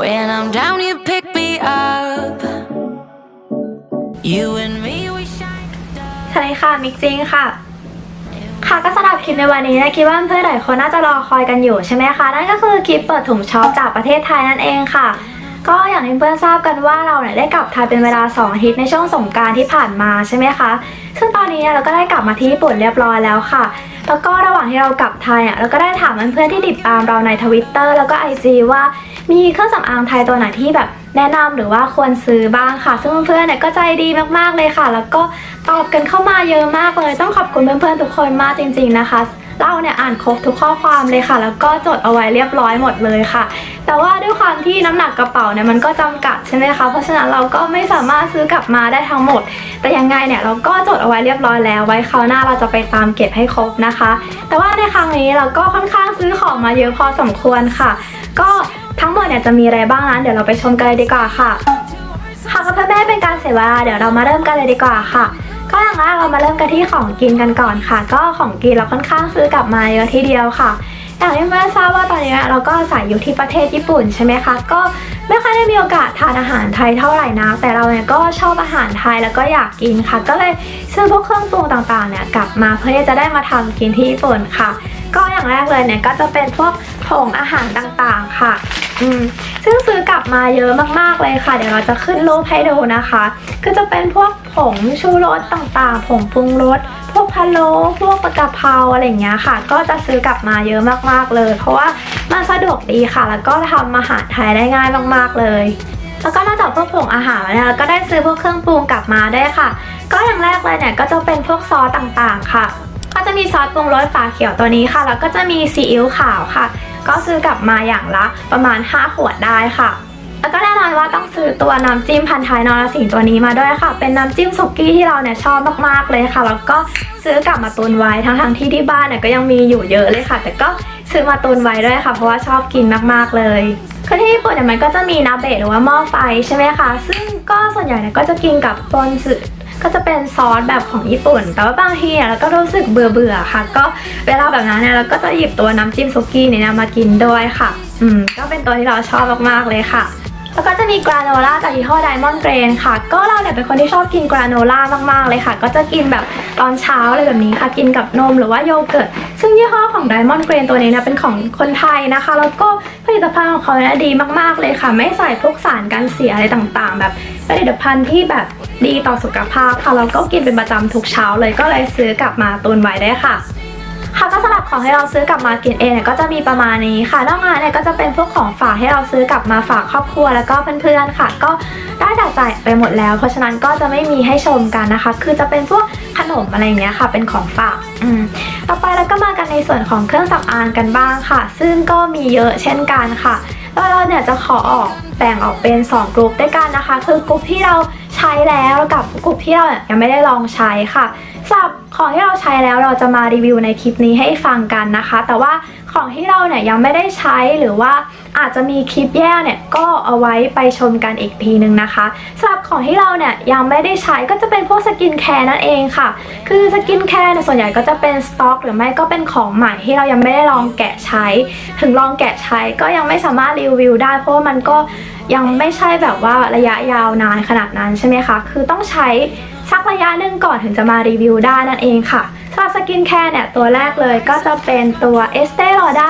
When I'm down, you pick me up. You and me, we shine. สวัสดีค่ะมิกจริงค่ะก็สำหรับคลิปในวันนี้นะคิดว่าเพื่อนหลายคนน่าจะรอคอยกันอยู่ใช่ไหมคะนั่นก็คือคลิปเปิดถุงช็อปจากประเทศไทยนั่นเองค่ะก็อย่างที่เพื่อนทราบกันว่าเราเนี่ยได้กลับไทยเป็นเวลา2 อาทิตย์ในช่วงสงกรานต์ที่ผ่านมาใช่ไหมคะซึ่งตอนนี้เราก็ได้กลับมาที่ญี่ปุ่นเรียบร้อยแล้วค่ะแล้วก็ระหว่างที่เรากลับไทยเราก็ได้ถามเพื่อนๆที่ติดตามเราใน Twitter แล้วก็ IG ว่ามีเครื่องสำอางไทยตัวไหนที่แบบแนะนำหรือว่าควรซื้อบ้างค่ะซึ่งเพื่อนๆเนี่ยก็ใจดีมากๆเลยค่ะแล้วก็ตอบกันเข้ามาเยอะมากเลยต้องขอบคุณเพื่อนๆทุกคนมากจริงๆนะคะเราเนี่ยอ่านครบทุกข้อความเลยค่ะแล้วก็จดเอาไว้เรียบร้อยหมดเลยค่ะแต่ว่าด้วยความที่น้ำหนักกระเป๋าเนี่ยมันก็จำกัดใช่ไหมคะเพราะฉะนั้นเราก็ไม่สามารถซื้อกลับมาได้ทั้งหมดแต่ยังไงเนี่ยเราก็จดเอาไว้เรียบร้อยแล้วไว้คราวหน้าเราจะไปตามเก็บให้ครบนะคะแต่ว่าในครั้งนี้เราก็ค่อนข้างซื้อของมาเยอะพอสมควรค่ะก็ทั้งหมดเนี่ยจะมีอะไรบ้างนั้นเดี๋ยวเราไปชมกันเลยดีกว่าค่ะก็เพื่อไม่ให้เป็นการเสียเวลาเดี๋ยวเรามาเริ่มกันเลยดีกว่าค่ะก็อย่างแรกเรามาเริ่มกันที่ของกินกันก่อนค่ะก็ของกินเราค่อนข้างซื้อกลับมาเยอะทีเดียวค่ะอย่างที่เพื่อนทราบว่าตอนนี้เราก็อาศัยอยู่ที่ประเทศญี่ปุ่นใช่ไหมคะก็ไม่ค่อยได้มีโอกาสทานอาหารไทยเท่าไหร่นะแต่เราเนี่ยก็ชอบอาหารไทยแล้วก็อยากกินค่ะก็เลยซื้อพวกเครื่องปรุงต่างๆเนี่ยกลับมาเพื่อจะได้มาทำกินที่ญี่ปุ่นค่ะก็อย่างแรกเลยเนี่ยก็จะเป็นพวกผงอาหารต่างๆค่ะซึ่งซื้อกลับมาเยอะมากๆเลยค่ะเดี๋ยวเราจะขึ้นรูปให้ดูนะคะก็จะเป็นพวกผงชูรสต่างๆผงปรุงรสพวกพะโล้พวกกะเพราอะไรอย่างเงี้ยค่ะก็จะซื้อกลับมาเยอะมากๆเลยเพราะว่ามันสะดวกดีค่ะแล้วก็ทำอาหารไทยได้ง่ายมากๆเลยแล้วก็นอกจากพวกผงอาหารเนี่ยเราก็ได้ซื้อพวกเครื่องปรุงกลับมาได้ค่ะก็อย่างแรกเลยเนี่ยก็จะเป็นพวกซอสต่างๆค่ะก็จะมีซอสปรุงรสฝาเขียวตัวนี้ค่ะแล้วก็จะมีซีอิ๊วขาวค่ะก็ซื้อกลับมาอย่างละประมาณ5 ขวดได้ค่ะแล้วก็แน่นอนว่าต้องซื้อตัวน้ำจิ้มพันท้ายนรสิงห์ตัวนี้มาด้วยค่ะเป็นน้ำจิ้มสุกี้ที่เราเนี่ยชอบมากๆเลยค่ะแล้วก็ซื้อกลับมาตุนไว้ทั้งที่บ้านเนี่ยก็ยังมีอยู่เยอะเลยค่ะแต่ก็ซื้อมาตุนไว้ด้วยค่ะเพราะว่าชอบกินมากๆเลยคือที่ญี่ปุ่นเนี่ยมันก็จะมีนาเบะหรือว่าหม้อไฟใช่ไหมคะซึ่งก็ส่วนใหญ่เนี่ยก็จะกินกับปอนซึก็จะเป็นซอสแบบของญี่ปุ่นแต่ว่าบางทีเราก็รู้สึกเบื่อค่ะก็เวลาแบบนั้นเนี่ยเราก็จะหยิบตัวน้ำจิ้มซุกี้เนี่ยมากินด้วยค่ะก็เป็นตัวที่เราชอบมากๆเลยค่ะแล้วก็จะมีกราโนล่าจากยี่ห้อ Diamond Grain ค่ะก็เราเนี่ยเป็นคนที่ชอบกินกราโนล่ามากๆเลยค่ะก็จะกินแบบตอนเช้าอะไรแบบนี้ค่ะกินกับนมหรือว่าโยเกิร์ตซึ่งยี่ห้อของ Diamond Grain ตัวนี้นะเป็นของคนไทยนะคะแล้วก็ผลิตภัณฑ์ของเขาเนี่ยดีมากๆเลยค่ะไม่ใส่พวกสารกันเสียอะไรต่างๆแบบผลิตภัณฑ์ที่แบบดีต่อสุขภาพค่ะแล้วก็กินเป็นประจำทุกเช้าเลยก็เลยซื้อกลับมาตุนไว้ได้ค่ะก็สำหรับของให้เราซื้อกลับมากินเองเนี่ยก็จะมีประมาณนี้ค่ะนอกจากนั้นเนี่ยก็จะเป็นพวกของฝากให้เราซื้อกลับมาฝากครอบครัวแล้วก็เพื่อนๆค่ะก็ได้จัดจ่ายไปหมดแล้วเพราะฉะนั้นก็จะไม่มีให้ชมกันนะคะคือจะเป็นพวกขนมอะไรอย่างเงี้ยค่ะเป็นของฝากต่อไปแล้วก็มากันในส่วนของเครื่องสำอางกันบ้างค่ะซึ่งก็มีเยอะเช่นกันค่ะแล้วเราเนี่ยจะขอแบ่งออกเป็น2 กลุ่มด้วยกันนะคะคือกลุ่มที่เราใช้แล้วกับกลุ่มที่เรายังไม่ได้ลองใช้ค่ะสำหรับของที่เราใช้แล้วเราจะมารีวิวในคลิปนี้ให้ฟังกันนะคะแต่ว่าของที่เราเนี่ยยังไม่ได้ใช้หรือว่าอาจจะมีคลิปแยกเนี่ยก็เอาไว้ไปชมกันอีกทีนึงนะคะสำหรับของที่เราเนี่ยยังไม่ได้ใช้ก็จะเป็นพวกสกินแคร์นั่นเองค่ะคือสกินแคร์เนี่ยส่วนใหญ่ก็จะเป็นสต็อกหรือไม่ก็เป็นของใหม่ที่เรายังไม่ได้ลองแกะใช้ถึงลองแกะใช้ก็ยังไม่สามารถรีวิวได้เพราะว่ามันก็ยังไม่ใช่แบบว่าระยะยาวนานขนาดนั้นใช่ไหมคะคือต้องใช้สักระยะหนึ่งก่อนถึงจะมารีวิวได้นั่นเองค่ะสำหรับสกินแคร์เนี่ยตัวแรกเลยก็จะเป็นตัว Estee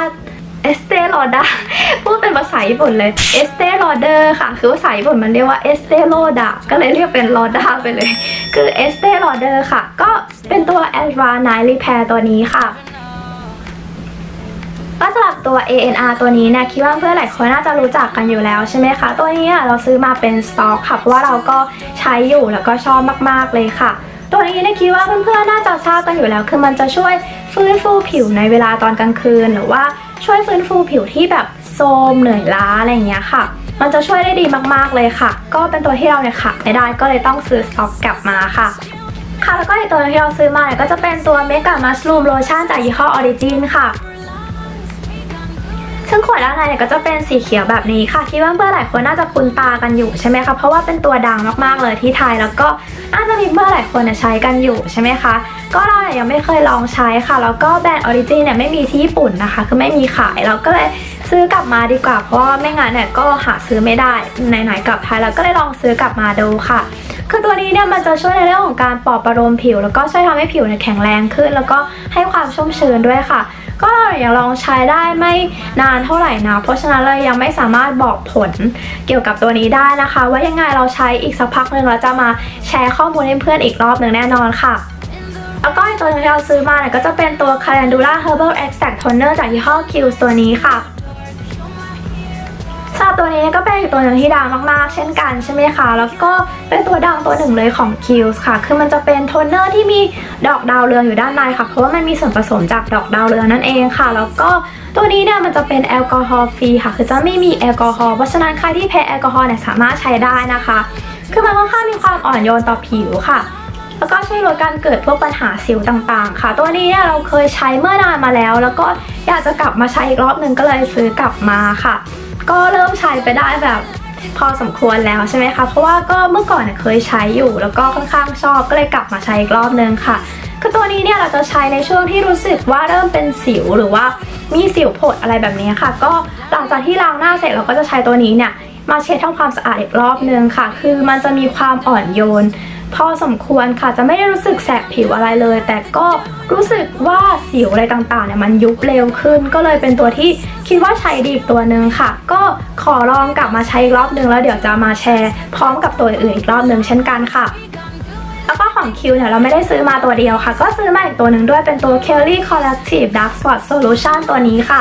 Lauder พูดเป็นภาษาญี่ปุ่นเลย Estee Lauder ค่ะคือภาษาญี่ปุ่นมันเรียกว่า Estee Lauder ก็เลยเรียกเป็น Lauder ไปเลยคือ Estee Lauder ค่ะก็เป็นตัว Advanced Night Repair ตัวนี้ค่ะก็สำหรับตัว ANR ตัวนี้เนี่ยคิดว่าเพื่อนหลายคนน่าจะรู้จักกันอยู่แล้วใช่ไหมคะตัวนี้เราซื้อมาเป็นสต็อกค่ะเพราะว่าเราก็ใช้อยู่แล้วก็ชอบมากๆเลยค่ะตัวนี้เนี่ยคิดว่าเพื่อนๆน่าจะทราบกันอยู่แล้วคือมันจะช่วยฟื้นฟูผิวในเวลาตอนกลางคืนหรือว่าช่วยฟื้นฟูผิวที่แบบโทรมเหนื่อยล้าอะไรอย่างเงี้ยค่ะมันจะช่วยได้ดีมากๆเลยค่ะก็เป็นตัวที่เราเนี่ยขาดไม่ได้ก็เลยต้องซื้อสต็อกกลับมาค่ะแล้วก็อีกตัวที่เราซื้อมาเนี่ยก็จะเป็นตัว Mega Mushroom Lotion จากยี่ห้อ Origin ค่ะซึ่งขวดด้านในเนี่ยก็จะเป็นสีเขียวแบบนี้ค่ะคิดว่าเพื่อนหลายคนน่าจะคุ้นตากันอยู่ใช่ไหมคะเพราะว่าเป็นตัวดังมากๆเลยที่ไทยแล้วก็น่าจะมีเพื่อนหลายคนใช้กันอยู่ใช่ไหมคะก็เราเนี่ยยังไม่เคยลองใช้ค่ะแล้วก็แบรนด์ Origin เนี่ยไม่มีที่ญี่ปุ่นนะคะคือไม่มีขายเราก็เลยซื้อกลับมาดีกว่าเพราะว่าไม่งั้นเนี่ยก็หาซื้อไม่ได้ไหนๆกลับไทยแล้วก็เลยลองซื้อกลับมาดูค่ะคือตัวนี้เนี่ยมันจะช่วยในเรื่องของการปลอบประโลมผิวแล้วก็ช่วยทำให้ผิวเนี่ยแข็งแรงขึ้นแล้วก็ให้ความชุ่มชื้นด้วยค่ะก็ยังลองใช้ได้ไม่นานเท่าไหร่นะเพราะฉะนั้นเลยยังไม่สามารถบอกผลเกี่ยวกับตัวนี้ได้นะคะว่ายังไงเราใช้อีกสักพักหนึ่งเราจะมาแชร์ข้อมูลให้เพื่อนอีกรอบหนึ่งแน่นอนค่ะแล้วก็ตัวที่เราซื้อมาเนี่ยก็จะเป็นตัว Calendula Herbal Extract Toner จากยี่ห้อ Kiehl's ตัวนี้ค่ะสำหรับตัวนี้ก็เป็นอีกตัวหนึ่งที่ดังมากๆเช่นกันใช่ไหมคะแล้วก็เป็นตัวดังตัวหนึ่งเลยของ Kiehl's ค่ะคือมันจะเป็นโทนเนอร์ที่มีดอกดาวเรืองอยู่ด้านในค่ะเพราะว่ามันมีส่วนผสมจากดอกดาวเรืองนั่นเองค่ะแล้วก็ตัวนี้เนี่ยมันจะเป็นแอลกอฮอล์ฟรีค่ะคือจะไม่มีแอลกอฮอล์เพราะฉะนั้นใครที่แพ้แอลกอฮอล์เนี่ยสามารถใช้ได้นะคะคือมันค่อนข้างมีความอ่อนโยนต่อผิวค่ะแล้วก็ช่วยลดการเกิดพวกปัญหาสิวต่างๆค่ะตัวนี้เนี่ยเราเคยใช้เมื่อนานมาแล้วแล้วก็อยากจะกลับมาใช้อีกรอบนึงก็เลยซื้อกลับมาค่ะก็เริ่มใช้ไปได้แบบพอสมควรแล้วใช่ไหมคะเพราะว่าก็เมื่อก่อนเคยใช้อยู่แล้วก็ค่อนข้างชอบก็เลยกลับมาใช้อีกรอบนึงค่ะคือตัวนี้เนี่ยเราจะใช้ในช่วงที่รู้สึกว่าเริ่มเป็นสิวหรือว่ามีสิวผดอะไรแบบนี้ค่ะก็หลังจากที่ล้างหน้าเสร็จเราก็จะใช้ตัวนี้เนี่ยมาเช็ดทำความสะอาดอีกรอบนึงค่ะคือมันจะมีความอ่อนโยนพอสมควรค่ะจะไม่ได้รู้สึกแสบผิวอะไรเลยแต่ก็รู้สึกว่าสิวอะไรต่างๆเนี่ยมันยุบเร็วขึ้นก็เลยเป็นตัวที่คิดว่าใช้ดีตัวนึงค่ะก็ขอลองกลับมาใช้อีกรอบนึงแล้วเดี๋ยวจะมาแชร์พร้อมกับตัวอื่นอีกรอบนึงเช่นกันค่ะแล้วก็ของคิวเนี่ยเราไม่ได้ซื้อมาตัวเดียวค่ะก็ซื้อมาอีกตัวหนึ่งด้วยเป็นตัว Kelly Collective Dark Spot Solution ตัวนี้ค่ะ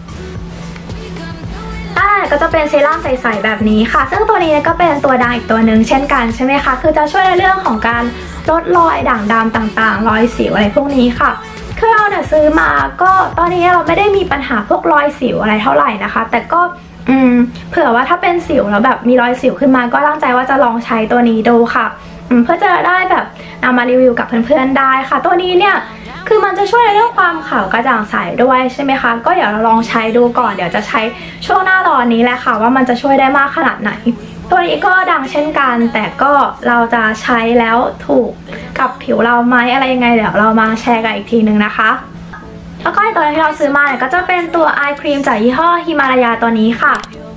ก็จะเป็นเซรั่มใสๆแบบนี้ค่ะซึ่งตัวนี้ก็เป็นตัวดังอีกตัวหนึ่งเช่นกันใช่ไหมคะคือจะช่วยในเรื่องของการลดรอยด่างดำต่างๆรอยสิวอะไรพวกนี้ค่ะคือเราเนี่ยซื้อมาก็ตอนนี้เราไม่ได้มีปัญหาพวกรอยสิวอะไรเท่าไหร่นะคะแต่ก็เผื่อว่าถ้าเป็นสิวแล้วแบบมีรอยสิวขึ้นมาก็ตั้งใจว่าจะลองใช้ตัวนี้ดูค่ะเพื่อจะได้แบบนำมารีวิวกับเพื่อนๆได้ค่ะตัวนี้เนี่ยคือมันจะช่วยในเรื่องความขาวกระจ่างใสด้วยใช่ไหมคะก็เดี๋ยวเราลองใช้ดูก่อนเดี๋ยวจะใช้ช่วงหน้าร้อนนี้แหละค่ะว่ามันจะช่วยได้มากขนาดไหนตัวนี้ก็ดังเช่นกันแต่ก็เราจะใช้แล้วถูกกับผิวเราไหมอะไรยังไงเดี๋ยวเรามาแชร์กันอีกทีนึงนะคะแล้วก็ตัวที่เราซื้อมาเนี่ยก็จะเป็นตัวไอครีมจากยี่ห้อฮิมาลายาตัวนี้ค่ะ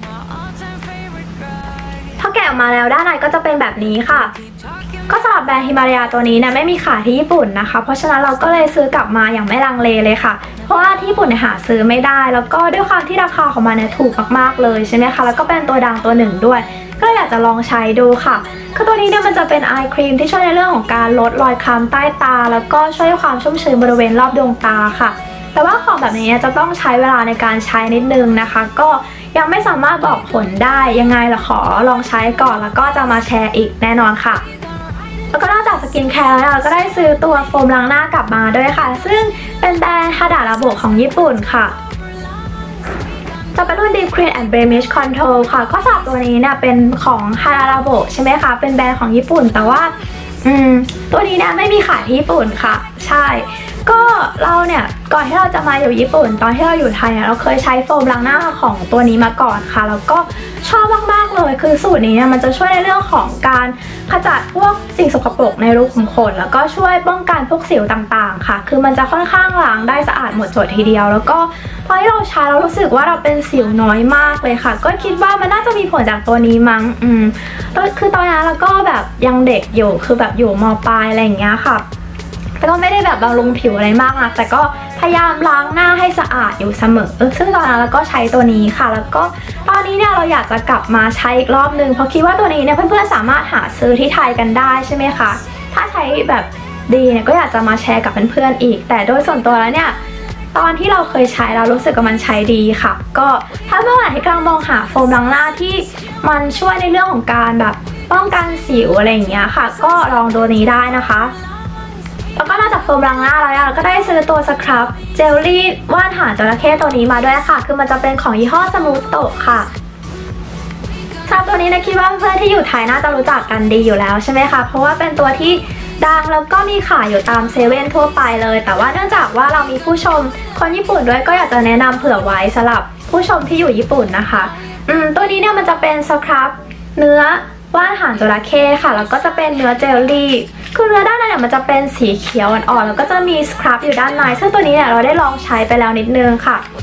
ถ้าแกะออกมาแล้วด้านในก็จะเป็นแบบนี้ค่ะก็สำหรับแบรนด์ฮิมาลายาตัวนี้เนี่ยไม่มีขายที่ญี่ปุ่นนะคะเพราะฉะนั้นเราก็เลยซื้อกลับมาอย่างไม่ลังเลเลยค่ะเพราะว่าที่ญี่ปุ่นหาซื้อไม่ได้แล้วก็ด้วยความที่ราคาของมันเนี่ยถูกมากๆเลยใช่ไหมคะแล้วก็เป็นตัวดังตัวหนึ่งด้วยก็อยากจะลองใช้ดูค่ะคือตัวนี้เนี่ยมันจะเป็นไอครีมที่ช่วยในเรื่องของการลดรอยคล้ำใต้ตาแล้วก็ช่วยความชุ่มชื้นบริเวณรอบดวงตาค่ะแต่ว่าของแบบนี้จะต้องใช้เวลาในการใช้นิดนึงนะคะก็ยังไม่สามารถบอกผลได้ยังไงล่ะขอลองใช้ก่อนแล้วก็จะมาแชร์อีกแน่นอนค่ะแล้วก็นอกจากสกินแคร์แล้วเราก็ได้ซื้อตัวโฟมล้างหน้ากลับมาด้วยค่ะซึ่งเป็นแบรนด์ฮาดาระโบของญี่ปุ่นค่ะจะเป็นรุ่น Deep Clean and Blemish Control ค่ะก็สำหรับตัวนี้เนี่ยเป็นของฮาดาระโบใช่ไหมคะเป็นแบรนด์ของญี่ปุ่นแต่ว่าตัวนี้เนี่ยไม่มีขายที่ญี่ปุ่นค่ะใช่ก็เราเนี่ยก่อนที่เราจะมาอยู่ญี่ปุ่นตอนที่เราอยู่ไทยเราเคยใช้โฟมล้างหน้าของตัวนี้มาก่อนค่ะแล้วก็ชอบมากๆเลยคือสูตรนี้เนี่ยมันจะช่วยในเรื่องของการขจัดพวกสิ่งสกปรกในรูขุมขนแล้วก็ช่วยป้องกันพวกสิวต่างๆค่ะคือมันจะค่อนข้างล้างได้สะอาดหมดจดทีเดียวแล้วก็พอที่เราใช้เรารู้สึกว่าเราเป็นสิวน้อยมากเลยค่ะก็คิดว่ามันน่าจะมีผลจากตัวนี้มั้งคือตอนนั้นเราก็แบบยังเด็กอยู่คือแบบอยู่ม.ปลายอะไรอย่างเงี้ยค่ะแต่ก็ไม่ได้แบบบำรุงผิวอะไรมากนะแต่ก็พยายามล้างหน้าให้สะอาดอยู่เสมอซึ่งตอนนั้นเราก็ใช้ตัวนี้ค่ะแล้วก็ตอนนี้เนี่ยเราอยากจะกลับมาใช้อีกรอบนึงเพราะคิดว่าตัวนี้เนี่ยเพื่อนๆสามารถหาซื้อที่ไทยกันได้ใช่ไหมคะถ้าใช้แบบดีเนี่ยก็อยากจะมาแชร์กับเพื่อนๆอีกแต่โดยส่วนตัวแล้วเนี่ยตอนที่เราเคยใช้เรารู้สึกว่ามันใช้ดีค่ะก็ถ้าเมื่อไหร่ที่กำลังมองหาโฟมล้างหน้าที่มันช่วยในเรื่องของการแบบป้องกันสิวอะไรอย่างเงี้ยค่ะก็ลองตัวนี้ได้นะคะแล้วก็นอกจากโฟมล้างหน้าแล้วเราก็ได้ซื้อตัวสครับเจลลี่ว่านหางจระเข้ตัวนี้มาด้วยค่ะคือมันจะเป็นของยี่ห้อสมูทโตะค่ะสำหรับตัวนี้นะคิดว่าเพื่อนที่อยู่ไทยน่าจะรู้จักกันดีอยู่แล้วใช่ไหมคะเพราะว่าเป็นตัวที่ดังแล้วก็มีขายอยู่ตามเซเว่นทั่วไปเลยแต่ว่าเนื่องจากว่าเรามีผู้ชมคนญี่ปุ่นด้วยก็อยากจะแนะนำเผื่อไว้สำหรับผู้ชมที่อยู่ญี่ปุ่นนะคะตัวนี้เนี่ยมันจะเป็นสครับเนื้อว่านหางจระเข้ค่ะแล้วก็จะเป็นเนื้อเจลลี่คือเนื้อด้านในเนี่ยมันจะเป็นสีเขียวอ่อนๆแล้วก็จะมีสครับอยู่ด้านในซึ่งตัวนี้เนี่ยเราได้ลองใช้ไปแล้วนิดนึงค่ะค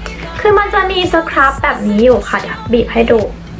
คือมันจะมีสครับแบบนี้อยู่ค่ะเดี๋ยวบีบให้ดู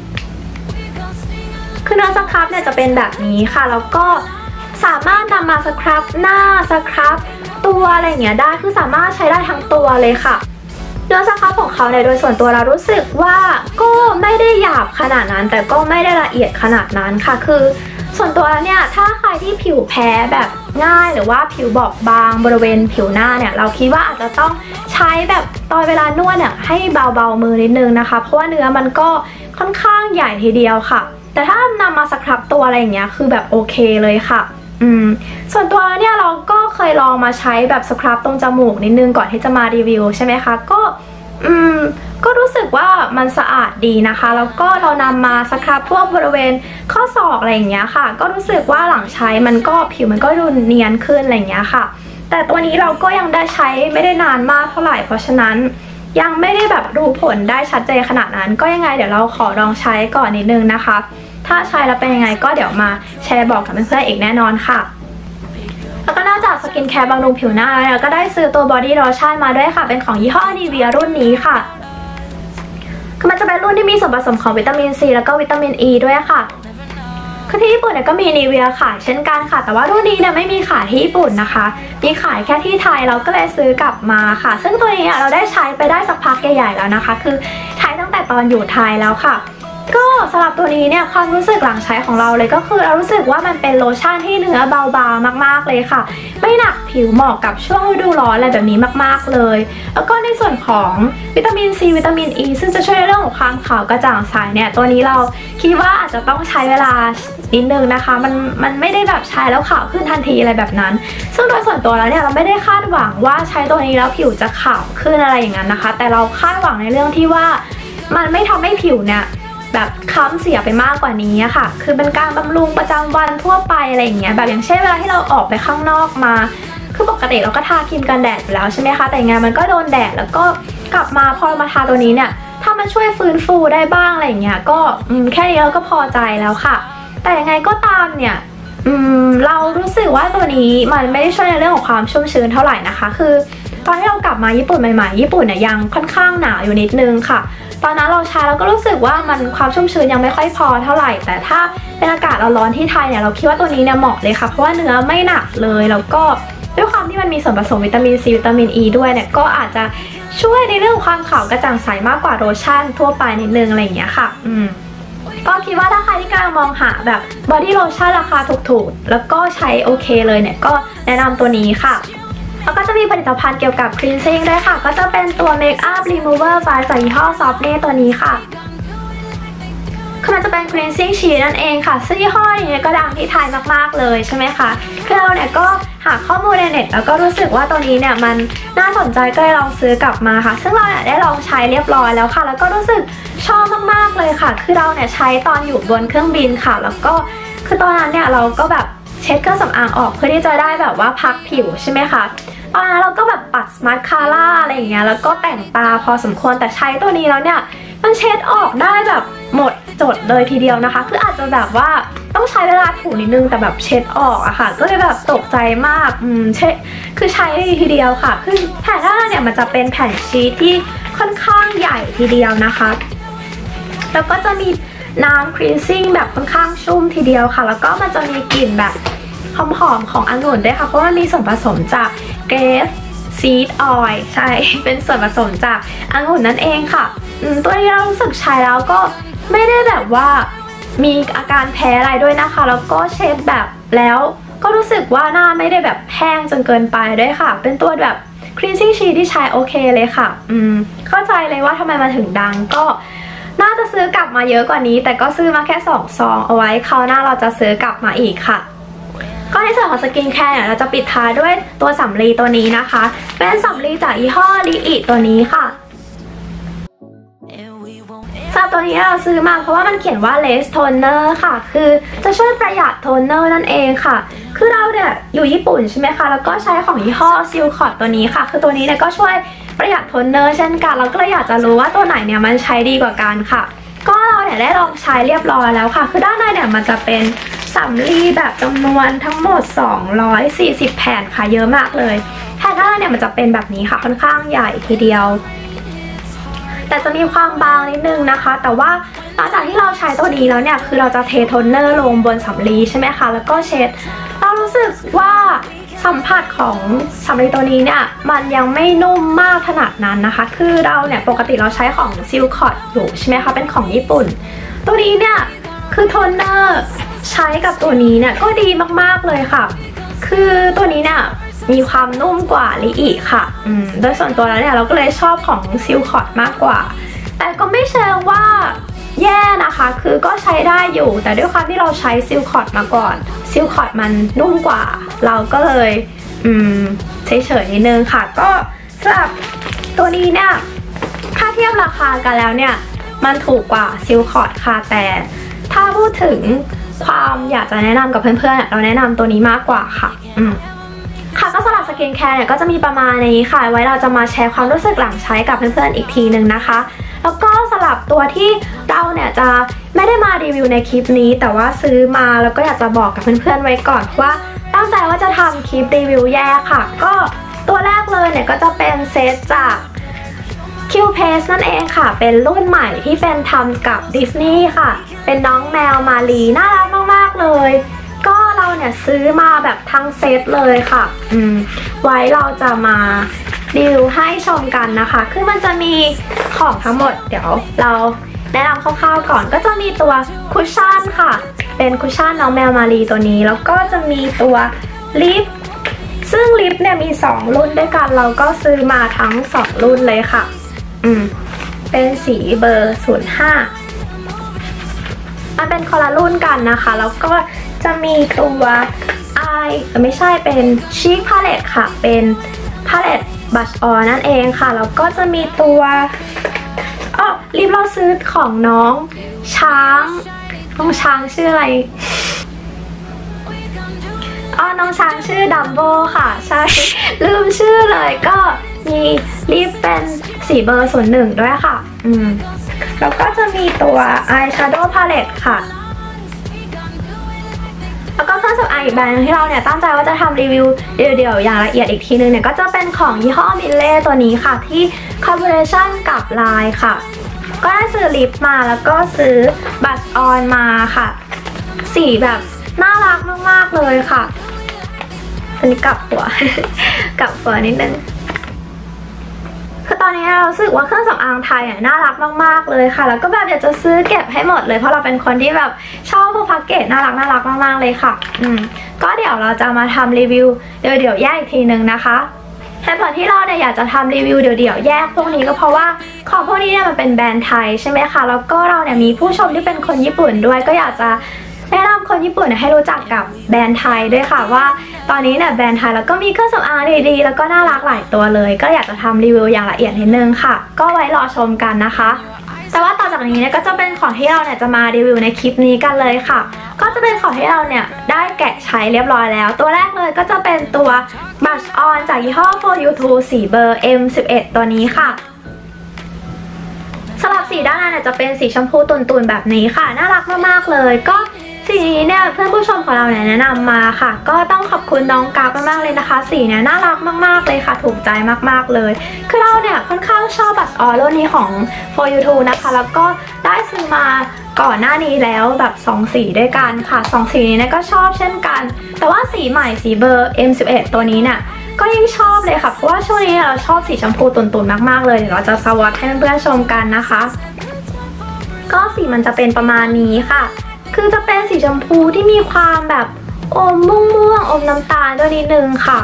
คือเนื้อสครับเนี่ยจะเป็นแบบนี้ค่ะแล้วก็สามารถนำมาสครับหน้าสครับตัวอะไรอย่างเงี้ยได้คือสามารถใช้ได้ทั้งตัวเลยค่ะเนื้อสครับของเขาเนี่ยโดยส่วนตัวเรารู้สึกว่าก็ไม่ได้หยาบขนาดนั้นแต่ก็ไม่ได้ละเอียดขนาดนั้นค่ะคือส่วนตัวแล้วเนี่ยถ้าใครที่ผิวแพ้แบบง่ายหรือว่าผิวบอบบางบริเวณผิวหน้าเนี่ยเราคิดว่าอาจจะต้องใช้แบบตอนเวลานวดเนี่ยให้เบาๆมือนิดนึงนะคะเพราะว่าเนื้อมันก็ค่อนข้างใหญ่ทีเดียวค่ะแต่ถ้านำมาสครับตัวอะไรอย่างเงี้ยคือแบบโอเคเลยค่ะส่วนตัวเนี่ยเราก็เคยลองมาใช้แบบสครับตรงจมูกนิดนึงก่อนที่จะมารีวิวใช่ไหมคะก็รู้สึกว่ามันสะอาดดีนะคะแล้วก็เรานำมาสครับพวกบริเวณข้อศอกอะไรอย่างเงี้ยค่ะก็รู้สึกว่าหลังใช้มันก็ผิวมันก็ดูเนียนขึ้นอะไรอย่างเงี้ยค่ะแต่ตัวนี้เราก็ยังได้ใช้ไม่ได้นานมากเท่าไหร่เพราะฉะนั้นยังไม่ได้แบบดูผลได้ชัดเจนขนาดนั้นก็ยังไงเดี๋ยวเราขอลองใช้ก่อนนิดนึงนะคะถ้าใช้แล้วเป็นยังไงก็เดี๋ยวมาแชร์บอกกับเพื่อนๆอีกแน่นอนค่ะแล้วก็นอกจากสกินแคร์บำรุงผิวหน้าแล้วก็ได้ซื้อตัวบอดี้โลชั่นมาด้วยค่ะเป็นของยี่ห้อนีเวียรุ่นนี้ค่ะคือมันจะเป็นรุ่นที่มีส่วนผสมของวิตามินซีแล้วก็วิตามินอ e ีด้วยค่ะคือที่ญี่ปุ่นเนี่ยก็มีนีเวียขายเช่นกันค่ะแต่ว่ารุ่นนี้เนี่ยไม่มีขายที่ญี่ปุ่นนะคะมีขายแค่ที่ไทยเราก็เลยซื้อกลับมาค่ะซึ่งตัวนี้เราได้ใช้ไปได้สักพักใหญ่ๆแล้วนะคะคือใช้ตั้งแต่ตอนอยู่ไทยแล้วค่ะก็สำหรับตัวนี้เนี่ยความรู้สึกหลังใช้ของเราเลยก็คือเรารู้สึกว่ามันเป็นโลชั่นที่เนื้อเบาบางมากๆเลยค่ะไม่หนักผิวเหมาะกับช่วงฤดูร้อนอะไรแบบนี้มากๆเลยแล้วก็ในส่วนของวิตามินซีวิตามินอ e ซึ่งจะช่วยในเรื่องของความขาวกระจ่างใสเนี่ยตัวนี้เราคิดว่าอาจจะต้องใช้เวลานิดนึงนะคะมันไม่ได้แบบใช้แล้วขาวขึ้นทันทีอะไรแบบนั้นซึ่งโดยส่วนตัวแล้วเนี่ยเราไม่ได้คาดหวังว่าใช้ตัวนี้แล้วผิวจะขาวขึ้นอะไรอย่างนั้นนะคะแต่เราคาดหวังในเรื่องที่ว่ามันไม่ทำให้ผิวเนี่ยแบบค้ำเสียไปมากกว่านี้ค่ะคือเป็นการบำรุงประจำวันทั่วไปอะไรอย่างเงี้ยแบบอย่างเช่นเวลาที่เราออกไปข้างนอกมาคือปกติเราก็ทาครีมกันแดดอยู่แล้วใช่ไหมคะแต่งานมันก็โดนแดดแล้วก็กลับมาพอเรามาทาตัวนี้เนี่ยถ้ามันช่วยฟื้นฟูได้บ้างอะไรอย่างเงี้ยก็แค่นี้เราก็พอใจแล้วค่ะแต่ยังไงก็ตามเนี่ยเรารู้สึกว่าตัวนี้มันไม่ได้ช่วยในเรื่องของความชุ่มชื้นเท่าไหร่นะคะคือตอนที่เรากลับมาญี่ปุ่นใหม่ๆญี่ปุ่นเนี่ยยังค่อนข้างหนาวอยู่นิดนึงค่ะตอนนั้นเราใช้แล้วก็รู้สึกว่ามันความชุ่มชื้นยังไม่ค่อยพอเท่าไหร่แต่ถ้าเป็นอากาศร้อนที่ไทยเนี่ยเราคิดว่าตัวนี้เนี่ยเหมาะเลยค่ะเพราะว่าเนื้อไม่หนักเลยแล้วก็ด้วยความที่มันมีส่วนผสมวิตามินซีวิตามินอ e ีด้วยเนี่ยก็อาจจะช่วยในเรื่องความขาวกระจ่างใสมากกว่าโลชั่นทั่วไปนิดนึงอะไรอย่างเงี้ยค่ะก็คิดว่าถ้าใครที่กำลังมองหาแบบบอดี้โลชั่นราคาถูกๆแล้วก็ใช้โอเคเลยเนี่ยก็แนะนำตัวนี้ค่ะแล้วก็จะมีผลิตภัณฑ์เกี่ยวกับ cleansing ด้วยค่ะก็จะเป็นตัว Makeup Remover จากยี่ห้อ Softly ตัวนี้ค่ะคือมันจะเป็น cleansing sheet นั่นเองค่ะซึ่งยี่ห้อนี้ก็ดังที่ไทยมากๆเลยใช่ไหมคะคือเราเนี่ยก็หาข้อมูลในเน็ตแล้วก็รู้สึกว่าตัวนี้เนี่ยมันน่าสนใจก็เลยลองซื้อกลับมาค่ะซึ่งเราเนี่ยได้ลองใช้เรียบร้อยแล้วค่ะแล้วก็รู้สึกชอบมากๆเลยค่ะคือเราเนี่ยใช้ตอนอยู่บนเครื่องบินค่ะแล้วก็คือตอนนั้นเนี่ยเราก็แบบเช็ดเครื่องสำอางออกเพื่อที่จะได้แบบว่าพักผิวใช่ไหมคะตอนนั้นเราก็แบบปัดมาสคาร่าอะไรอย่างเงี้ยแล้วก็แต่งตาพอสมควรแต่ใช้ตัวนี้แล้วเนี่ยมันเช็ดออกได้แบบหมดจดเลยทีเดียวนะคะคืออาจจะแบบว่าต้องใช้เวลาถูนิดนึงแต่แบบเช็ดออกอะค่ะก็เลยแบบตกใจมากคือใช้ได้ทีเดียวค่ะคือแผ่นหน้าเนี่ยมันจะเป็นแผ่นชีทที่ค่อนข้างใหญ่ทีเดียวนะคะแล้วก็จะมีน้ำคลีนซิ่งแบบค่อนข้างชุ่มทีเดียวค่ะแล้วก็มันจะมีกลิ่นแบบหอมๆขององุ่นด้วยค่ะเพราะว่ามีส่วนผสมจากเกรปซีดออยล์ใช่เป็นส่วนผสมจากองุ่นนั่นเองค่ะตัวนี้เรารู้สึกใช้แล้วก็ไม่ได้แบบว่ามีอาการแพ้อะไรด้วยนะคะแล้วก็เช็ดแบบแล้วก็รู้สึกว่าหน้าไม่ได้แบบแห้งจนเกินไปด้วยค่ะเป็นตัวแบบ cleansing sheet ที่ใช้โอเคเลยค่ะเข้าใจเลยว่าทำไมมันถึงดังก็น่าจะซื้อกลับมาเยอะกว่านี้แต่ก็ซื้อมาแค่2 ซองเอาไว้คราวหน้าเราจะซื้อกลับมาอีกค่ะก็ในส่วนของสกินแคร์เนี่ยเราจะปิดท้ายด้วยตัวสำลีตัวนี้นะคะเป็นสำลีจากยี่ห้อลีอิตัวนี้ค่ะสำหรับตัวนี้เราซื้อมาเพราะว่ามันเขียนว่า less toner ค่ะคือจะช่วยประหยัดโทนเนอร์นั่นเองค่ะคือเราเนี่ยอยู่ญี่ปุ่นใช่ไหมคะแล้วก็ใช้ของยี่ห้อซิลคอร์ดตัวนี้ค่ะคือตัวนี้เนี่ยก็ช่วยประหยัดโทนเนอร์เช่นกันเราก็เลยอยากจะรู้ว่าตัวไหนเนี่ยมันใช้ดีกว่ากันค่ะก็เราเนี่ยได้ลองใช้เรียบร้อยแล้วค่ะคือด้านในเนี่ยมันจะเป็นสำลีแบบจำนวนทั้งหมด240แผ่นค่ะเยอะมากเลยแผ่นหน้าเนี่ยมันจะเป็นแบบนี้ค่ะค่อนข้างใหญ่ทีเดียวแต่จะมีความบางนิดนึงนะคะแต่ว่าหลังจากที่เราใช้ตัวนี้แล้วเนี่ยคือเราจะเทโทนเนอร์ลงบนสำลีใช่ไหมคะแล้วก็เช็ดเรารู้สึกว่าสัมผัสของสำลีตัวนี้เนี่ยมันยังไม่นุ่มมากขนาดนั้นนะคะคือเราเนี่ยปกติเราใช้ของซิลคอร์ดอยู่ใช่ไหมคะเป็นของญี่ปุ่นตัวนี้เนี่ยคือโทนเนอร์ใช้กับตัวนี้เนี่ยก็ดีมากๆเลยค่ะคือตัวนี้เนี่ยมีความนุ่มกว่าลิอิค่ะโดยส่วนตัวแล้วเนี่ยเราก็เลยชอบของซิลคอร์ดมากกว่าแต่ก็ไม่เชิงว่าแย่นะคะคือก็ใช้ได้อยู่แต่ด้วยความที่เราใช้ซิลคอร์ดมาก่อนซิลคอร์ดมันนุ่มกว่าเราก็เลยเฉยๆนิดนึงค่ะก็สำหรับตัวนี้เนี่ยถ้าเทียบราคากันแล้วเนี่ยมันถูกกว่าซิลคอร์ดค่ะแต่ถ้าพูดถึงความอยากจะแนะนำกับเพื่อนๆเราแนะนำตัวนี้มากกว่าค่ะค่ะก็สำหรับสกินแคร์เนี่ยก็จะมีประมาณนี้ค่ะไว้เราจะมาแชร์ความรู้สึกหลังใช้กับเพื่อนๆอีกทีนึงนะคะแล้วก็สำหรับตัวที่เราเนี่ยจะไม่ได้มารีวิวในคลิปนี้แต่ว่าซื้อมาแล้วก็อยากจะบอกกับเพื่อนๆไว้ก่อนว่าตั้งใจว่าจะทำคลิปรีวิวแยกค่ะก็ตัวแรกเลยเนี่ยก็จะเป็นเซตจากQ-Pace นั่นเองค่ะเป็นรุ่นใหม่ที่เป็นทำกับดิสนีย์ค่ะเป็นน้องแมวมาลีน่ารักมากๆเลยก็เราเนี่ยซื้อมาแบบทั้งเซตเลยค่ะไว้เราจะมารีวิวให้ชมกันนะคะคือมันจะมีของทั้งหมดเดี๋ยวเราแนะนำคร่าวๆก่อนก็จะมีตัวคุชชั่นค่ะเป็นคุชชั่นน้องแมวมาลีตัวนี้แล้วก็จะมีตัวลิปซึ่งลิปเนี่ยมี2รุ่นด้วยกันเราก็ซื้อมาทั้ง2รุ่นเลยค่ะเป็นสีเบอร์05มันเป็นคนละรุ่นกันนะคะแล้วก็จะมีตัวไม่ใช่เป็นชีคพาเลตค่ะเป็นพาเลตบัชออนนั่นเองค่ะแล้วก็จะมีตัวลิปเราซื้อของน้องช้างชื่ออะไรน้องช้างชื่อดัมโบค่ะใช่ลืมชื่อเลยก็มีลิปเป็นสีเบอร์01ด้วยค่ะแล้วก็จะมีตัวอายแชโดว์พาเลตค่ะแล้วก็เครื่องสำอางอีกแบรนด์ที่เราเนี่ยตั้งใจว่าจะทำรีวิวเดี่ยวๆอย่างละเอียดอีกทีนึงเนี่ยก็จะเป็นของยี่ห้อมิลเล่ตัวนี้ค่ะที่คอลลาบอเรชั่นกับไลน์ค่ะก็ได้ซื้อลิปมาแล้วก็ซื้อบัชออนมาค่ะสีแบบน่ารักมากๆเลยค่ะตัวนี้กลับหัว กลับหัวนิดนึงคือตอนนี้เรารู้สึกว่าเครื่องสำอางไทยน่ารักมากๆเลยค่ะแล้วก็แบบอยากจะซื้อเก็บให้หมดเลยเพราะเราเป็นคนที่แบบชอบพวกแพ็กเกจน่ารักมากๆเลยค่ะก็เดี๋ยวเราจะมาทำรีวิวเดี๋ยวแยกอีกทีนึงนะคะเหตุผลที่เราเนี่ยอยากจะทำรีวิวเดี๋ยวแยกพวกนี้ก็เพราะว่าของพวกนี้เนี่ยมันเป็นแบรนด์ไทยใช่ไหมคะแล้วก็เราเนี่ยมีผู้ชมที่เป็นคนญี่ปุ่นด้วยก็อยากจะแนะนำคนญี่ปุ่นให้รู้จักกับแบรนด์ไทยด้วยค่ะว่าตอนนี้เนี่ยแบรนด์ไทยแล้วก็มีเครื่องสำอางดีๆแล้วก็น่ารักหลายตัวเลยก็อยากจะทำรีวิวอย่างละเอียดนิดนึงค่ะก็ไว้รอชมกันนะคะแต่ว่าต่อจากนี้เนี่ยก็จะเป็นของที่เราเนี่ยจะมารีวิวในคลิปนี้กันเลยค่ะก็จะเป็นของที่เราเนี่ยได้แกะใช้เรียบร้อยแล้วตัวแรกเลยก็จะเป็นตัวบัชออนจากยี่ห้อ For You To สีเบอร์ M11 ตัวนี้ค่ะสำหรับสีด้านหน้าเนี่ยจะเป็นสีชมพูตุ่นๆแบบนี้ค่ะน่ารักมากๆเลยก็สีนี้เนี่ยเพื่อนผู้ชมของเราเนี่ยแนะนำมาค่ะก็ต้องขอบคุณน้องกราฟมากๆเลยนะคะสีเนี่ยน่ารักมากๆเลยค่ะถูกใจมากๆเลยคือเราเนี่ยค่อนข้างชอบบัชออนรุ่นนี้ของ For You To นะคะแล้วก็ได้ซื้อมาก่อนหน้านี้แล้วแบบ2สีด้วยกันค่ะ2สีนี้ก็ชอบเช่นกันแต่ว่าสีใหม่สีเบอร์ M11 ตัวนี้เนี่ยก็ยิ่งชอบเลยค่ะเพราะว่าช่วงนี้เราชอบสีชมพูตุ่นๆมากๆเลยเดี๋ยวเราจะสวอตให้เพื่อนๆชมกันนะคะก็สีมันจะเป็นประมาณนี้ค่ะคือจะเป็นสีชมพูที่มีความแบบอมม่วงๆอมน้ำตาลด้วยนิดนึงค่ะ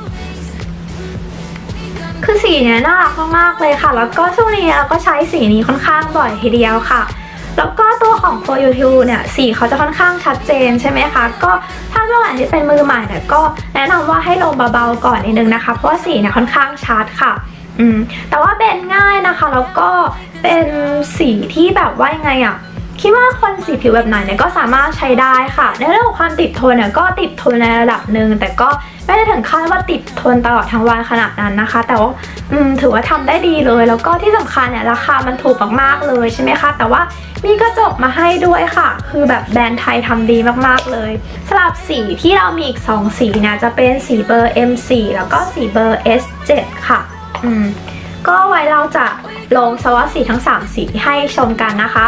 คือสีเนี้ยน่ารักมากๆเลยค่ะแล้วก็ช่วงนี้เราก็ใช้สีนี้ค่อนข้างบ่อยทีเดียวค่ะแล้วก็ตัวของ For You To เนี่ยสีเขาจะค่อนข้างชัดเจนใช่ไหมคะก็ถ้าเมื่อไหร่ที่เป็นมือใหม่เนี่ยก็แนะนำว่าให้ลงเบาๆก่อนนิดนึงนะคะเพราะว่าสีเนี่ยค่อนข้างชัดค่ะแต่ว่าเบนง่ายนะคะแล้วก็เป็นสีที่แบบว่ายังไงอะคิดว่าคนสีผิวแบบไหนเนี่ยก็สามารถใช้ได้ค่ะในเรื่องของความติดทนเนี่ยก็ติดทนในระดับหนึ่งแต่ก็ไม่ได้ถึงขั้นว่าติดทนตลอดทั้งวันขนาดนั้นนะคะแต่ว่าถือว่าทำได้ดีเลยแล้วก็ที่สำคัญเนี่ยราคามันถูกมากๆเลยใช่ไหมคะแต่ว่ามีกระจกมาให้ด้วยค่ะคือแบบแบรนด์ไทยทำดีมากๆเลยสำหรับสีที่เรามีอีก2สีนะจะเป็นสีเบอร์ M4 แล้วก็สีเบอร์ S7 ค่ะก็ไว้เราจะลงสวอตสีทั้ง3สีให้ชมกันนะคะ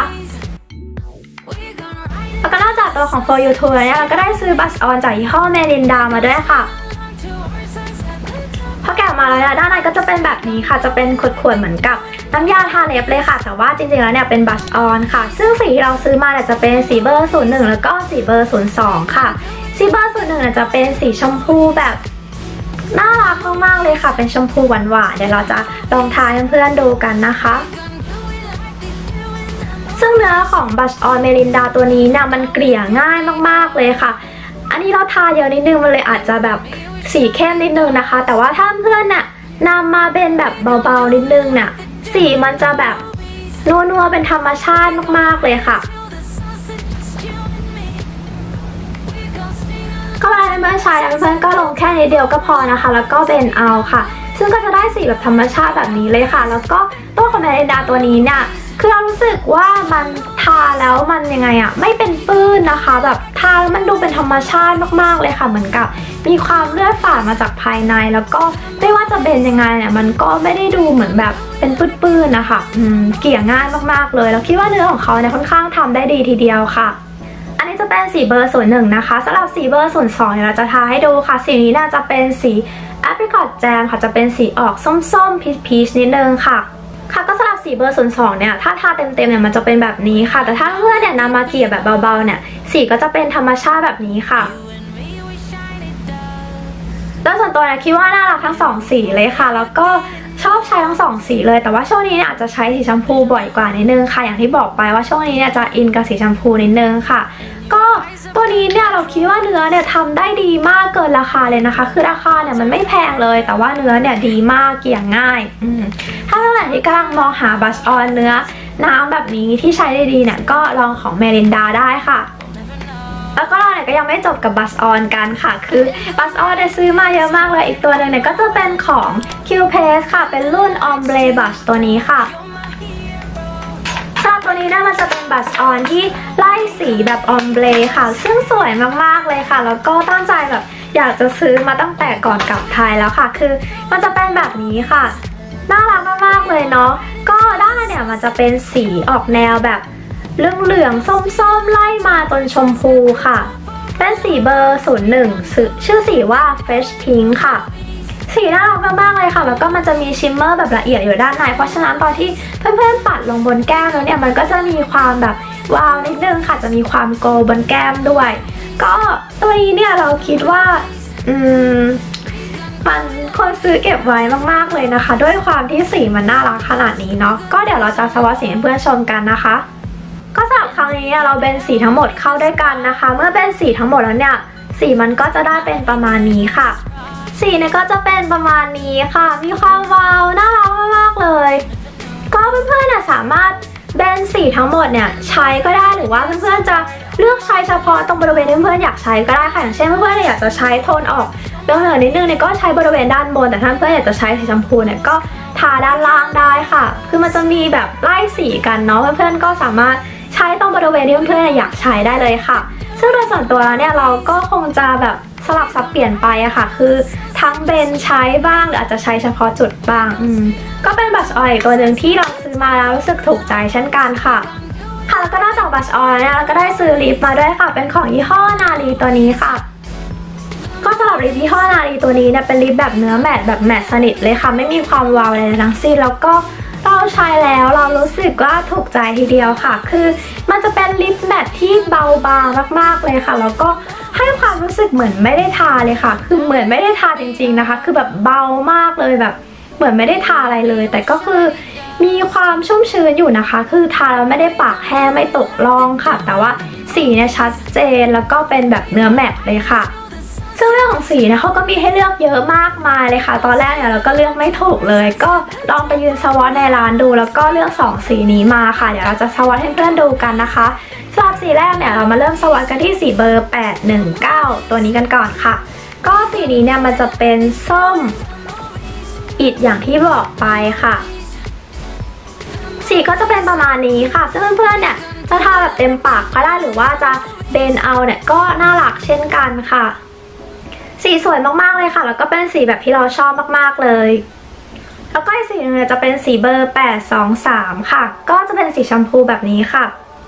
แล้วก็นอกจากตัวของ For You Too เนี่ยเราก็ได้ซื้อบัชออนจากยี่ห้อเมลินดามาด้วยค่ะพอแกะมาแล้วด้านในก็จะเป็นแบบนี้ค่ะจะเป็นขวดๆเหมือนกับน้ำยาทาเล็บเลยค่ะแต่ว่าจริงๆแล้วเนี่ยเป็นบัชออนค่ะซึ่งสีที่เราซื้อมาเนี่ยจะเป็นสีเบอร์01แล้วก็สีเบอร์02ค่ะสีเบอร์01เนี่ยจะเป็นสีชมพูแบบน่ารักมากๆเลยค่ะเป็นชมพูหวานๆเดี๋ยวเราจะลองทาให้เพื่อนๆดูกันนะคะซึ่งเนื้อของบัชออนเมลินดาตัวนี้เนี่ยมันเกลี่ยง่ายมากๆเลยค่ะอันนี้เราทาเยอะนิดนึงมันเลยอาจจะแบบสีเข้มนิดนึงนะคะแต่ว่าถ้าเพื่อนน่ะนำมาเป็นแบบเบาๆนิดนึงน่ะสีมันจะแบบนัวๆเป็นธรรมชาติมากๆเลยค่ะก็เวลาเพื่อนใช้เพื่อนก็ลงแค่นิดเดียวก็พอนะคะแล้วก็เบนเอาค่ะซึ่งก็จะได้สีแบบธรรมชาติแบบนี้เลยค่ะแล้วก็ตัวของเมลินดาตัวนี้เนี่ยคือเรารู้สึกว่ามันทาแล้วมันยังไงอะไม่เป็นปื้นนะคะแบบทาแล้วมันดูเป็นธรรมชาติมากๆเลยค่ะเหมือนกับมีความเลือดฝาดมาจากภายในแล้วก็ไม่ว่าจะเป็นยังไงเนี่ยมันก็ไม่ได้ดูเหมือนแบบเป็นปื้นๆนะคะเกลี่ยง่ายมากๆเลยแล้วคิดว่าเนื้อของเขาเนี่ยค่อนข้างทำได้ดีทีเดียวค่ะอันนี้จะเป็นสีเบอร์01นะคะสำหรับสีเบอร์02เนี่ยเราจะทาให้ดูค่ะสีนี้น่าจะเป็นสีแอปริคอตแจมค่ะจะเป็นสีออกส้มๆพีชนิดนึงค่ะก็สำหรับสีเบอร์02เนี่ยถ้าทาเต็มๆเนี่ยมันจะเป็นแบบนี้ค่ะแต่ถ้าเพื่อนเนี่ยนำมาเกลี่ยแบบเบาๆเนี่ยสีก็จะเป็นธรรมชาติแบบนี้ค่ะแล้วส่วนตัวเนี่ยคิดว่าน่ารักทั้ง2สีเลยค่ะแล้วก็ชอบใช้ทั้ง2สีเลยแต่ว่าช่วงนี้เนี่ยอาจจะใช้สีชมพูบ่อยกว่านิดนึงค่ะอย่างที่บอกไปว่าช่วงนี้เนี่ยจะอินกับสีชมพูนิดนึงค่ะก็ตัวนี้เนี่ยเราคิดว่าเนื้อเนี่ยทำได้ดีมากเกินราคาเลยนะคะคือราคาเนี่ยมันไม่แพงเลยแต่ว่าเนื้อเนี่ยดีมากเกลี่ยง่ายถ้าเพื่อนๆที่กำลังมองหาบัชออนเนื้อน้ำแบบนี้ที่ใช้ได้ดีเนี่ยก็ลองของเมลินดาได้ค่ะแล้วก็เราเนี่ยก็ยังไม่จบกับบัชออนกันค่ะคือบัชออนเนี่ยซื้อมาเยอะมากเลยอีกตัวหนึ่งเนี่ยก็จะเป็นของ Q-Paste ค่ะเป็นรุ่น Ombre Blush ตัวนี้ค่ะตัวนี้เนี่ยมันจะเป็นบัชออนที่ไล่สีแบบออมเบรค่ะซึ่งสวยมากๆเลยค่ะแล้วก็ตั้งใจแบบอยากจะซื้อมาตั้งแต่ก่อนกลับไทยแล้วค่ะคือมันจะเป็นแบบนี้ค่ะน่ารักมากๆเลยเนาะก็ด้านเนี่ยมันจะเป็นสีออกแนวแบบเหลืองๆส้มๆไล่มาจนชมพูค่ะเป็นสีเบอร์01ชื่อสีว่า Fresh Pink ค่ะสีน่ารักมากๆเลยค่ะแล้วก็มันจะมีชิมเมอร์แบบละเอียดอยู่ด้านในเพราะฉะนั้นตอนที่เพื่อนๆปัดลงบนแก้มแล้วเนี่ยมันก็จะมีความแบบวาวนิดนึงค่ะจะมีความโกลบนแก้มด้วยก็ตัวนี้เนี่ยเราคิดว่ามันควรซื้อเก็บไว้มากๆเลยนะคะด้วยความที่สีมันน่ารักขนาดนี้เนาะก็เดี๋ยวเราจะสวอตสีให้เพื่อนชมกันนะคะก็สำหรับครั้งนี้เราเบนสีทั้งหมดเข้าด้วยกันนะคะเมื่อเบนสีทั้งหมดแล้วเนี่ยสีมันก็จะได้เป็นประมาณนี้ค่ะสีเนี่ยก็จะเป็นประมาณนี้ค่ะมีความวาวน่ารักมากๆเลยก็เพื่อนๆเนี่ยสามารถเบนสีทั้งหมดเนี่ยใช้ก็ได้หรือว่าเพื่อนๆจะเลือกใช้เฉพาะตรงบริเวณที่เพื่อนๆอยากใช้ก็ได้ค่ะอย่างเช่นเพื่อนๆอยากจะใช้โทนออกเหลืองๆนิดนึงเนี่ยก็ใช้บริเวณด้านบนแต่ถ้าเพื่อนอยากจะใช้สีชมพูเนี่ยก็ทาด้านล่างได้ค่ะคือมันจะมีแบบไล่สีกันเนาะเพื่อนๆก็สามารถใช้ตรงบริเวณที่เพื่อนๆอยากใช้ได้เลยค่ะซึ่งโดยส่วนตัวแล้วเนี่ยเราก็คงจะแบบสลับสับเปลี่ยนไปอะค่ะคือทั้งเบนใช้บ้างหรืออาจจะใช้เฉพาะจุดบ้างก็เป็นบัชออยล์อีกตัวหนึ่งที่เราซื้อมาแล้วรู้สึกถูกใจเช่นกันค่ะแล้วก็นอกจากบัชออยล์เนี่ยเราก็ได้ซื้อลิปมาด้วยค่ะเป็นของยี่ห้อนาลีตัวนี้ค่ะก็สำหรับลิปยี่ห้อนาลีตัวนี้เนี่ยเป็นลิปแบบเนื้อแมตต์แบบแมตต์สนิทเลยค่ะไม่มีความวาวอะไรทั้งสิ้นแล้วก็เราใช้แล้วเรารู้สึกว่าถูกใจทีเดียวค่ะคือมันจะเป็นลิปแมตต์ที่เบาบางมากๆเลยค่ะแล้วก็ให้ความรู้สึกเหมือนไม่ได้ทาเลยค่ะคือเหมือนไม่ได้ทาจริงๆนะคะคือแบบเบามากเลยแบบเหมือนไม่ได้ทาอะไรเลยแต่ก็คือมีความชุ่มชื้นอยู่นะคะคือทาแล้วไม่ได้ปากแห้งไม่ตกล่องค่ะแต่ว่าสีเนี่ยชัดเจนแล้วก็เป็นแบบเนื้อแมตต์เลยค่ะซึ่งเรื่องของสีเนี่ยเขาก็มีให้เลือกเยอะมากมายเลยค่ะตอนแรกเนี่ยเราก็เลือกไม่ถูกเลยก็ลองไปยืนสวอตในร้านดูแล้วก็เลือก2สีนี้มาค่ะเดี๋ยวเราจะสวอตให้เพื่อนดูกันนะคะสำหรับสีแรกเนี่ยเรามาเริ่มสวอตกันที่สีเบอร์819ตัวนี้กันก่อนค่ะก็สีนี้เนี่ยมันจะเป็นส้มอิฐอย่างที่บอกไปค่ะสีก็จะเป็นประมาณนี้ค่ะซึ่งเพื่อนๆเนี่ยจะทาแบบเต็มปากก็ได้หรือว่าจะเบนเอาเนี่ยก็น่ารักเช่นกันค่ะสีสวยมากๆเลยค่ะแล้วก็เป็นสีแบบที่เราชอบมากๆเลยแล้วก็อีกสีนึงจะเป็นสีเบอร์823ค่ะก็จะเป็นสีชมพูแบบนี้ค่ะ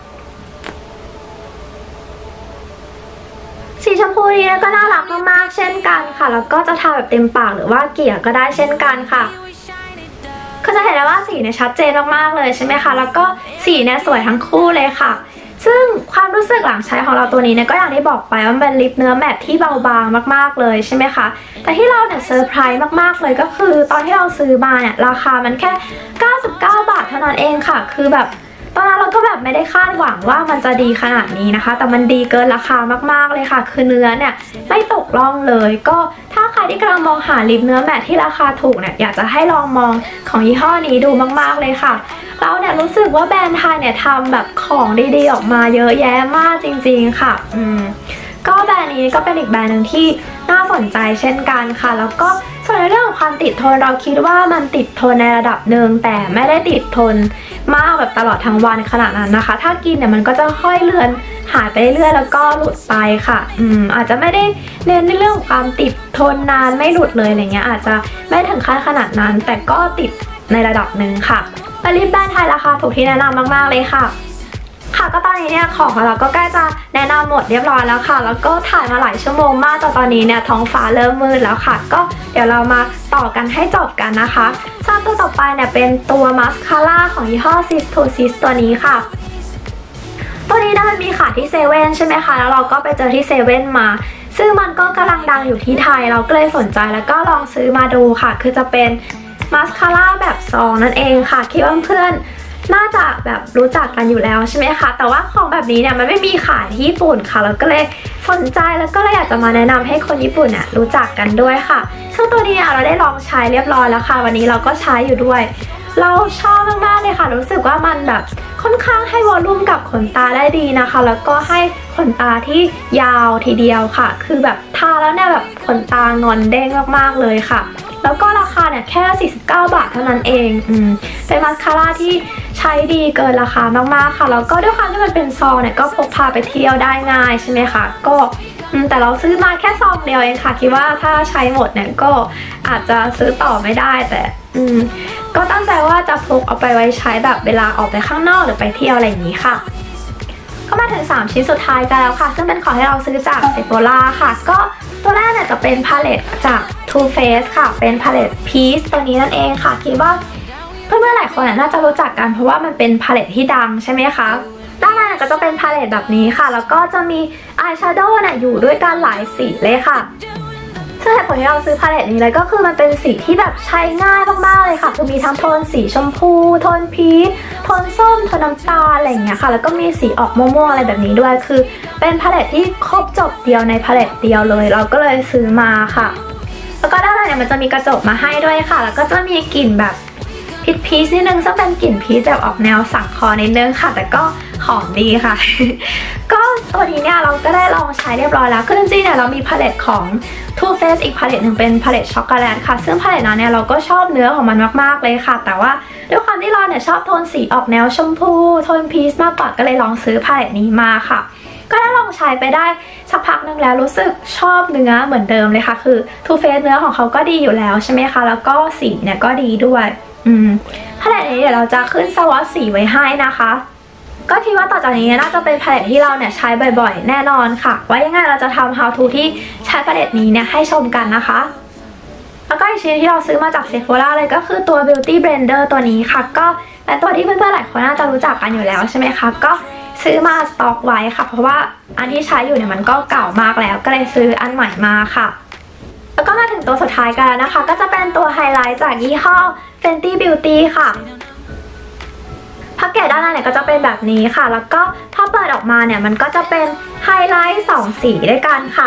สีชมพูนี้ก็น่ารักมากๆเช่นกันค่ะแล้วก็จะทาแบบเต็มปากหรือว่าเกลี่ยก็ได้เช่นกันค่ะก็จะเห็นได้ว่าสีเนี่ยชัดเจนมากๆเลยใช่ไหมคะแล้วก็สีเนี่ยสวยทั้งคู่เลยค่ะซึ่งความรู้สึกหลังใช้ของเราตัวนี้เนี่ยก็อย่างที่บอกไปว่าเป็นลิปเนื้อแมตที่เบาบางมากๆเลยใช่ไหมคะแต่ที่เราเนี่ยเซอร์ไพรส์มากๆเลยก็คือตอนที่เราซื้อมาเนี่ยราคามันแค่99 บาทเท่านั้นเองค่ะคือแบบตอนนั้นเราก็แบบไม่ได้คาดหวังว่ามันจะดีขนาดนี้นะคะแต่มันดีเกินราคามากๆเลยค่ะคือเนื้อเนี่ยไม่ตกล่องเลยก็ถ้าใครที่กำลังมองหาลิปเนื้อแมตที่ราคาถูกเนี่ยอยากจะให้ลองมองของยี่ห้อนี้ดูมากๆเลยค่ะเราเนี่ยรู้สึกว่าแบรนด์ไทยเนี่ยทำแบบของดีๆออกมาเยอะแยะมากจริงๆค่ะก็แบรนด์นี้ก็เป็นอีกแบรนด์หนึ่งที่น่าสนใจเช่นกันค่ะแล้วก็ส่วนในเรื่องของความติดทนเราคิดว่ามันติดทนในระดับหนึ่งแต่ไม่ได้ติดทนมากแบบตลอดทั้งวันขนาดนั้นนะคะถ้ากินเนี่ยมันก็จะค่อยเลือนหายไปเรื่อยๆแล้วก็หลุดไปค่ะอาจจะไม่ได้เน้นในเรื่องของความติดทนนานไม่หลุดเลยอะไรเงี้ยอาจจะไม่ถึงขั้นขนาดนั้นแต่ก็ติดในระดับหนึ่งค่ะลิปแบรนด์ไทยราคาถูกที่แนะนำมากๆเลยค่ะก็ตอนนี้เนี่ยของเราก็ใกล้จะแนะนำหมดเรียบร้อยแล้วค่ะแล้วก็ถ่ายมาหลายชั่วโมงมากจนตอนนี้เนี่ยท้องฟ้าเริ่มมืดแล้วค่ะก็เดี๋ยวเรามาต่อกันให้จบกันนะคะตัวต่อไปเนี่ยเป็นตัวมาสคาร่าของยี่ห้อ Sis to Sis ตัวนี้ค่ะตัวนี้นะมันมีขายที่เซเว่นใช่ไหมคะแล้วเราก็ไปเจอที่เซเว่นมาซึ่งมันก็กำลังดังอยู่ที่ไทยเราก็เลยสนใจแล้วก็ลองซื้อมาดูค่ะคือจะเป็นมาสคาร่าแบบซองนั่นเองค่ะคิดว่าเพื่อนน่าจะแบบรู้จักกันอยู่แล้วใช่ไหมคะแต่ว่าของแบบนี้เนี่ยมันไม่มีขายที่ญี่ปุ่นค่ะแล้วก็เลยสนใจแล้วก็เลยอยากจะมาแนะนำให้คนญี่ปุ่นเนี่ยรู้จักกันด้วยค่ะซึ่งตัวนี้เราได้ลองใช้เรียบร้อยแล้วค่ะวันนี้เราก็ใช้อยู่ด้วยเราชอบมากๆเลยค่ะรู้สึกว่ามันแบบค่อนข้างให้วอลลุ่มกับขนตาได้ดีนะคะแล้วก็ให้ขนตาที่ยาวทีเดียวค่ะคือแบบทาแล้วเนี่ยแบบขนตางอนเด้งมากๆเลยค่ะแล้วก็ราคาเนี่ยแค่49 บาทเท่านั้นเองเป็นมาสคาร่าที่ใช้ดีเกินราคามากๆค่ะแล้วก็ด้วยความที่มันเป็นซองเนี่ยก็พกพาไปเที่ยวได้ง่ายใช่ไหมคะก็แต่เราซื้อมาแค่ซองเดียวเองค่ะคิดว่าถ้าใช้หมดเนี่ยก็อาจจะซื้อต่อไม่ได้แต่ก็ตั้งใจว่าจะพกเอาไปไว้ใช้แบบเวลาออกไปข้างนอกหรือไปเที่ยวอะไรอย่างนี้ค่ะก็มาถึง3ชิ้นสุดท้ายกันแล้วค่ะซึ่งเป็นของที่เราซื้อจากเซโฟล่าค่ะก็ตัวแรกเนี่ยจะเป็นพาเลตจาก Too Faced ค่ะเป็นพาเลต Peach ตัวนี้นั่นเองค่ะคิดว่าเพื่อนๆหลายคนน่าจะรู้จักกันเพราะว่ามันเป็นพาเลตที่ดังใช่ไหมคะด้านในก็จะเป็นพาเลตแบบนี้ค่ะแล้วก็จะมีอายแชโดว์เนี่ยอยู่ด้วยกันหลายสีเลยค่ะซึ่งเหตุผลที่เราซื้อพาเลตนี้เลยก็คือมันเป็นสีที่แบบใช้ง่ายมากๆเลยค่ะคือมีทั้งโทนสีชมพูโทนพีชโทนส้มโทนน้ำตาลอะไรอย่างเงี้ยค่ะแล้วก็มีสีออกม่วงๆอะไรแบบนี้ด้วยคือเป็นพาเลตที่ครบจบเดียวในพาเลตเดียวเลยเราก็เลยซื้อมาค่ะแล้วก็ด้านในเนี่ยมันจะมีกระจกมาให้ด้วยค่ะแล้วก็จะมีกลิ่นแบบพีชนิดนึงซึ่งเป็นกลิ่นพีชแบบออกแนวสังคอนิดนึงค่ะแต่ก็หอมดีค่ะ ก็ตัวนี้เนี่ยเราก็ได้ลองใช้เรียบร้อยแล้วคือจริงๆเนี่ยเรามีพาเลตของ Too Faced อีกพาเลตหนึ่งเป็นพาเลตช็อกโกแลตค่ะซึ่งพาเลตนั้นเนี่ยเราก็ชอบเนื้อของมันมากๆเลยค่ะแต่ว่าด้วยความที่เราเนี่ยชอบโทนสีออกแนวชมพูโทนพีชมากกว่าก็เลยลองซื้อพาเลตนี้มาค่ะก็ได้ลองใช้ไปได้สักพักนึงแล้วรู้สึกชอบเนื้อเหมือนเดิมเลยค่ะคือ Too Faced เนื้อของเขาก็ดีอยู่แล้วใช่ไหมคะแล้วก็สีเนี่ยก็ดีด้วยพาเลตนี้เดี๋ยวเราจะขึ้นสวอตสีไว้ให้นะคะก็คิดว่าต่อจากนี้น่าจะเป็นพาเลตที่เราเนี่ยใช้บ่อยๆแน่นอนค่ะว่ายังไงเราจะทำ how to ที่ใช้พาเลตนี้เนี่ยให้ชมกันนะคะแล้วก็อีกชิ้นที่เราซื้อมาจากเซโฟล่าเลยก็คือตัว Beauty Blender ตัวนี้ค่ะก็เป็นตัวที่เพื่อนๆหลายคนน่าจะรู้จักกันอยู่แล้วใช่ไหมคะก็ซื้อมาสต็อกไว้ค่ะเพราะว่าอันที่ใช้อยู่เนี่ยมันก็เก่ามากแล้วก็เลยซื้ออันใหม่มาค่ะแล้วก็มาถึงตัวสุดท้ายกันแล้วนะคะก็จะเป็นตัวไฮไลท์จากยี่ห้อ Fenty Beauty ค่ะแพ็กเกจด้านในเนี่ยก็จะเป็นแบบนี้ค่ะแล้วก็ถ้าเปิดออกมาเนี่ยมันก็จะเป็นไฮไลท์2สีด้วยกันค่ะ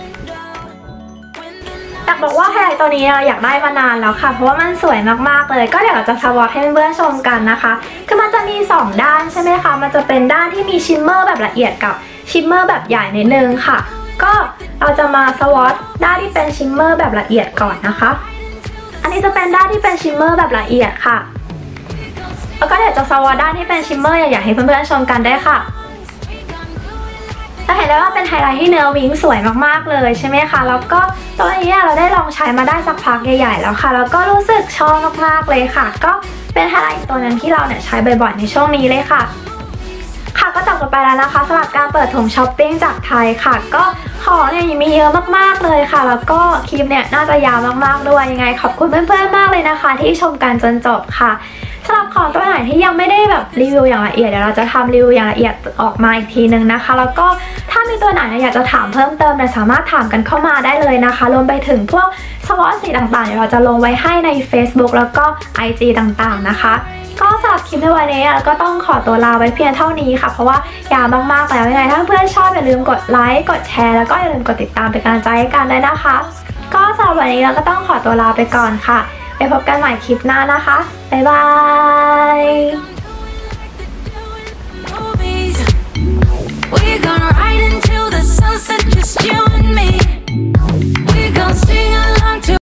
แต่บอกว่าไฮไลท์ตัวนี้เราอยากได้มานานแล้วค่ะเพราะว่ามันสวยมากๆเลยก็เดี๋ยวเราจะสวอตให้เพื่อนๆชมกันนะคะคือมันจะมี2ด้านใช่ไหมคะมันจะเป็นด้านที่มีชิมเมอร์แบบละเอียดกับชิมเมอร์แบบใหญ่นิดนึงค่ะก็เราจะมาสวอตด้านที่เป็นชิมเมอร์แบบละเอียดก่อนนะคะอันนี้จะเป็นด้านที่เป็นชิมเมอร์แบบละเอียดค่ะแล้วก็เดี๋ยวจะสวอตด้านที่เป็นชิมเมอร์อยากให้เพื่อนๆชมกันได้ค่ะแจะเห็นได้ว่าเป็นไฮไลท์ที่เนื้อวิงสวยมากๆเลยใช่ไหมคะแล้วก็ตัวนี้เราได้ลองใช้มาได้สักพักใหญ่ๆแล้วค่ะแล้วก็รู้สึกชอบมากๆเลยค่ะก็เป็นไฮไลท์ตัวนึงที่เราเนี่ยใช้บ่อยๆในช่วงนี้เลยค่ะค่ะก็จบกันไปแล้วนะคะสำหรับการเปิดถุงช้อปปิ้งจากไทยค่ะก็ของเนี่ยมีเยอะมากๆเลยค่ะแล้วก็คลิปเนี่ยน่าจะยาวมากๆด้วยยังไงขอบคุณเพื่อนๆมากเลยนะคะที่ชมกันจนจบค่ะสำหรับของตัวไหนที่ยังไม่ได้แบบรีวิวอย่างละเอียดเดี๋ยวเราจะทำรีวิวอย่างละเอียดออกมาอีกทีนึงนะคะแล้วก็ถ้ามีตัวไหนอยากจะถามเพิ่มเติมเนี่ยสามารถถามกันเข้ามาได้เลยนะคะรวมไปถึงพวกสวอตสีต่างๆเดี๋ยวเราจะลงไว้ให้ใน Facebook แล้วก็ IG ต่างๆนะคะก็สำหรับคลิปในวันนี้ก็ต้องขอตัวลาไว้เพียงเท่านี้ค่ะเพราะว่ายาวมากๆแล้วยังไงถ้าเพื่อนชอบอย่าลืมกดไลค์กดแชร์แล้วก็อย่าลืมกดติดตามเป็นกำลังใจให้กันด้วยนะคะก็สำหรับวันนี้เราก็ต้องขอตัวลาไปก่อนค่ะไปพบกันใหม่คลิปหน้านะคะบ๊ายบาย We're gonna ride until the sunset, just you and me. We're gonna sing along to